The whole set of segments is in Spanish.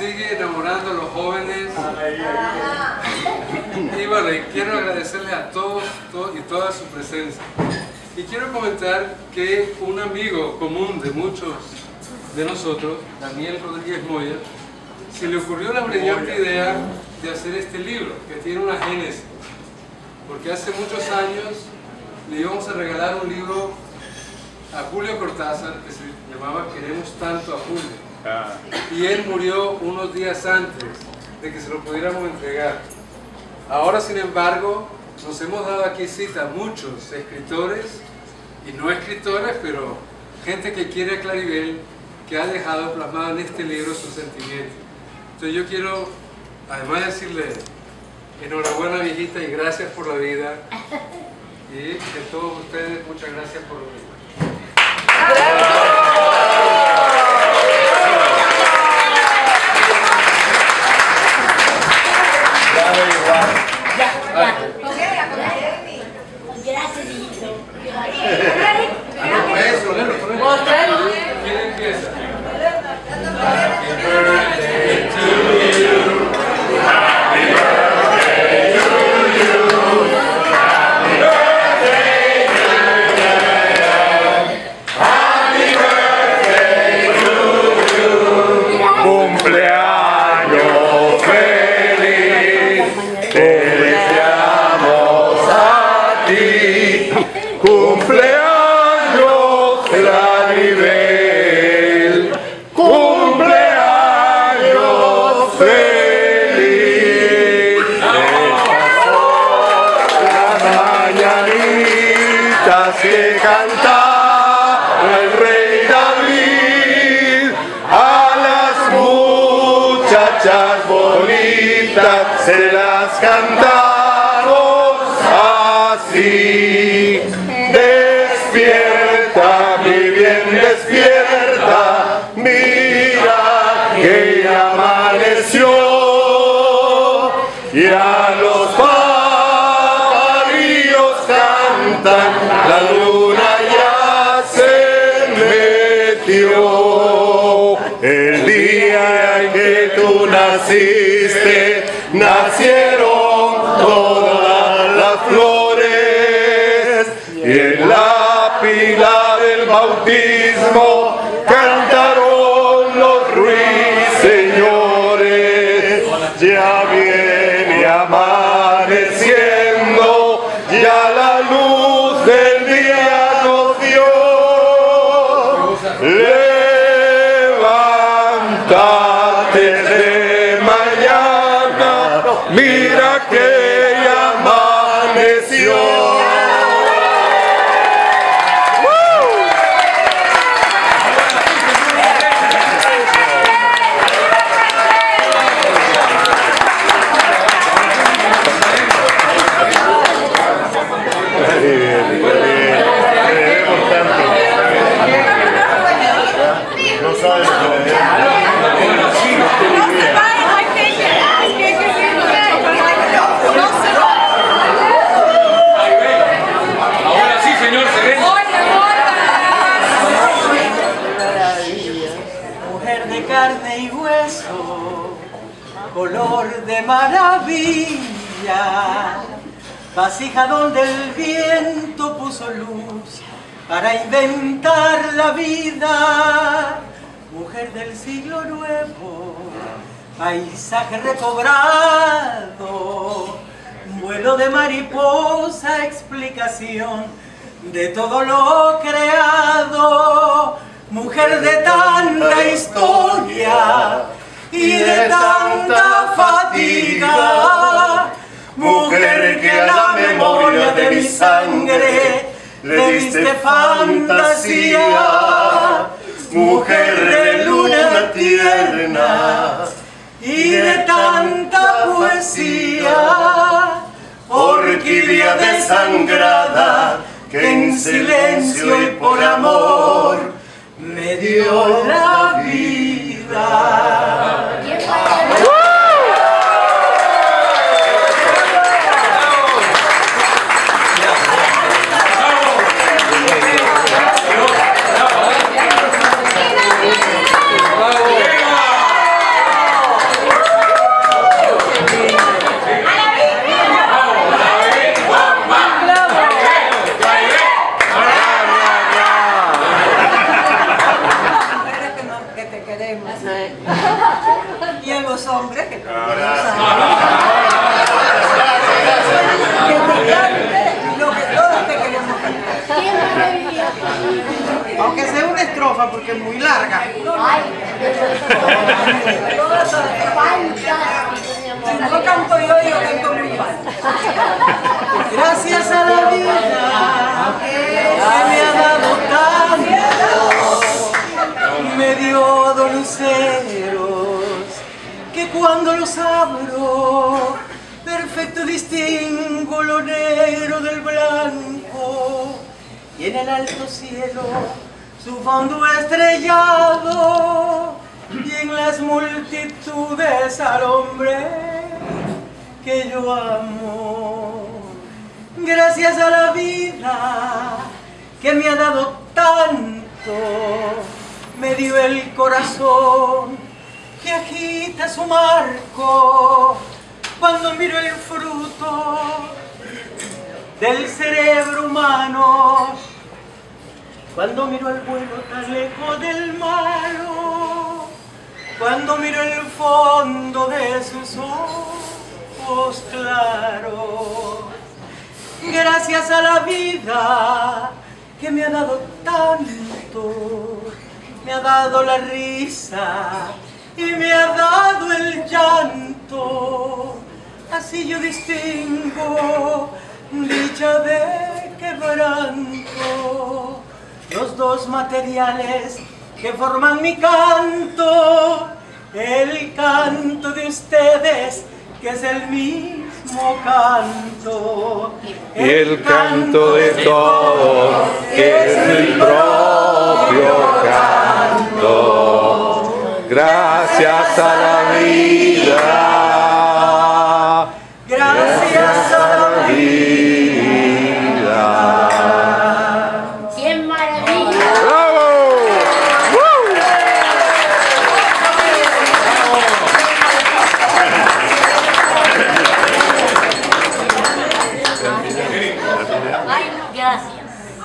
sigue enamorando a los jóvenes. Y bueno, y quiero agradecerles a todos y toda su presencia. Y quiero comentar que un amigo común de muchos de nosotros, Daniel Rodríguez Moya, se le ocurrió la brillante idea de hacer este libro, que tiene una génesis. Porque hace muchos años le íbamos a regalar un libro a Julio Cortázar que se llamaba Queremos tanto a Julio. Y él murió unos días antes de que se lo pudiéramos entregar. Ahora, sin embargo, nos hemos dado aquí cita muchos escritores y no escritores, pero gente que quiere a Claribel, que ha dejado plasmado en este libro sus sentimientos. Entonces yo quiero, además, decirle enhorabuena, viejita, y gracias por la vida. Y a todos ustedes, muchas gracias por venir. Gracias, hijito. ¿Quién empieza? ¡Cumpleaños, Claribel! ¡Cumpleaños feliz! Las mañanitas que cantaba el rey David, a las muchachas bonitas se las cantamos así. Despierta, mi bien, despierta, mira que ya amaneció, ya los pajarillos cantan, la luna ya se metió. El día en que tú naciste, nacieron todas las flores, y en la pila del bautismo cantaron los ruiseñores. Ya viene amaneciendo, ya la luz del día nos dio. Levántate de mañana, mira que ya amaneció. Carne y hueso, color de maravilla, vasija donde el viento puso luz para inventar la vida, mujer del siglo nuevo, paisaje recobrado, vuelo de mariposa, explicación de todo lo creado. Mujer de tanta historia y de tanta fatiga, mujer que a la memoria de mi sangre le diste fantasía, mujer de luna tierna y de tanta poesía, orquídea desangrada que en silencio y por amor me dio la vida. que es muy larga. Si no canto yo canto muy mal. Gracias a la vida que me ha dado tanto, me dio doniceros que cuando los abro, perfecto distingo lo negro del blanco, y en el alto cielo su fondo estrellado, y en las multitudes al hombre que yo amo. Gracias a la vida que me ha dado tanto, me dio el corazón que agita su marco cuando miro el fruto del cerebro humano, cuando miro al bueno tan lejos del malo, cuando miro el fondo de sus ojos claros. Gracias a la vida que me ha dado tanto, me ha dado la risa y me ha dado el llanto, así yo distingo dicha de quebranto, los dos materiales que forman mi canto, el canto de ustedes que es el mismo canto, y el canto de todos que es el propio canto. Gracias a la vida, gracias a la vida. ¡Qué maravilla! ¡Bravo! Ay, gracias.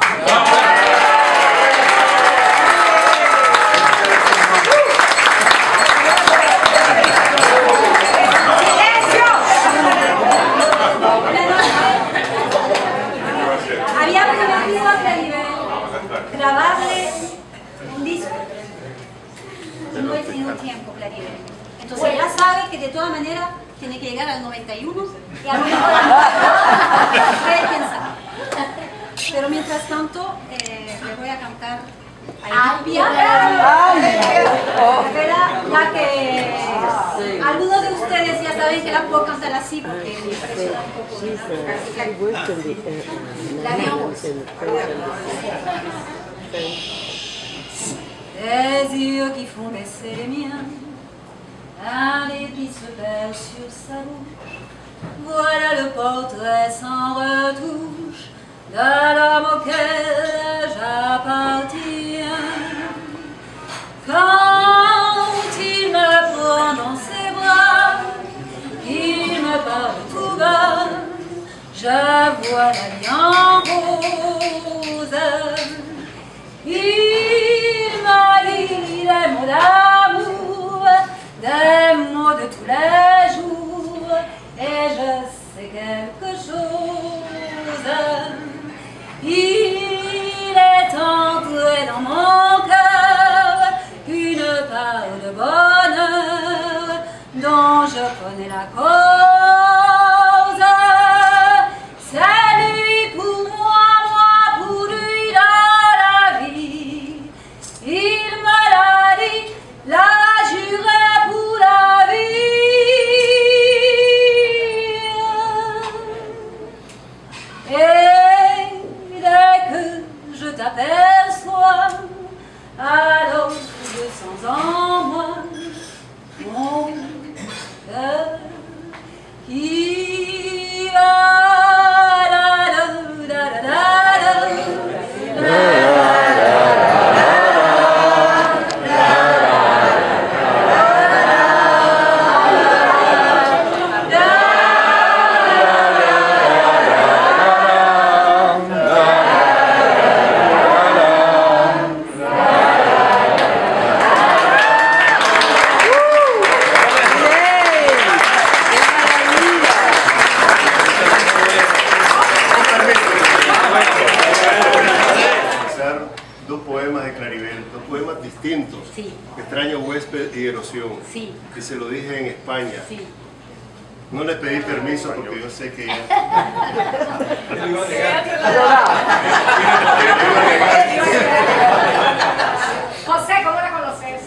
Había prometido a Claribel grabarle un disco. No he tenido tiempo, Claribel. Entonces ya sabe que de todas maneras tiene que llegar al 91 y a lo mejor ustedes quién sabe. Pero mientras tanto, le voy a cantar a Etiopía. Ya que algunos de ustedes ya saben que la puedo cantar así porque me impresiona un poco. La veamos. Des yeux qui font baisser les miens, un dépit se perd sur sa bouche. Voilà le portrait sans retouche de l'homme auquel j'appartiens. Quand il me prend dans ses bras, il me parle tout bas, je vois la vie en rose. Il m'a dit des mots d'amour, des mots de tous les jours, et je sais quelque chose. Il est entré dans mon cœur une part de bonheur dont je connais la cause. C'est lui pour moi, moi pour lui dans la vie. Il me l'a dit, l'a juré pour la vie. Et dès que je t'aperçois, alors je sens en moi mon cœur distintos. Sí. Extraño huésped y erosión. Sí. Y se lo dije en España. Sí. No le pedí permiso porque yo sé que ella... José, ¿cómo la conoces?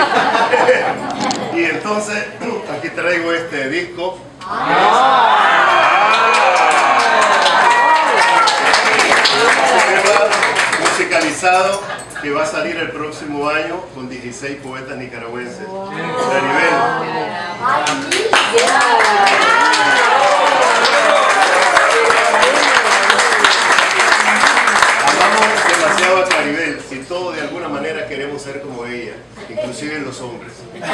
Y entonces, aquí traigo este disco. Musicalizado, que va a salir el próximo año con 16 poetas nicaragüenses. Claribel. Amamos demasiado a Claribel y todos de alguna manera queremos ser como ella, inclusive los hombres.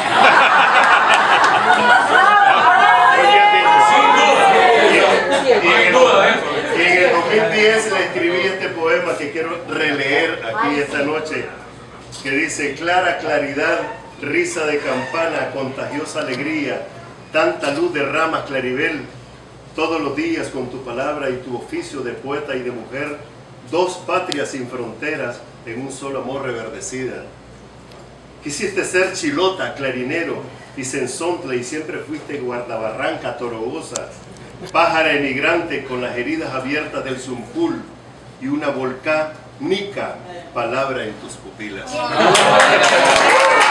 Y en el 2010 le escribí este poema que quiero releer aquí esta noche, que dice: clara claridad, risa de campana, contagiosa alegría, tanta luz derramas, Claribel, todos los días con tu palabra y tu oficio de poeta y de mujer, dos patrias sin fronteras en un solo amor reverdecida. Quisiste ser chilota, clarinero y sensontle, y siempre fuiste guardabarranca torogosa, pájara emigrante con las heridas abiertas del Zumpul y una volcánica palabra en tus pupilas.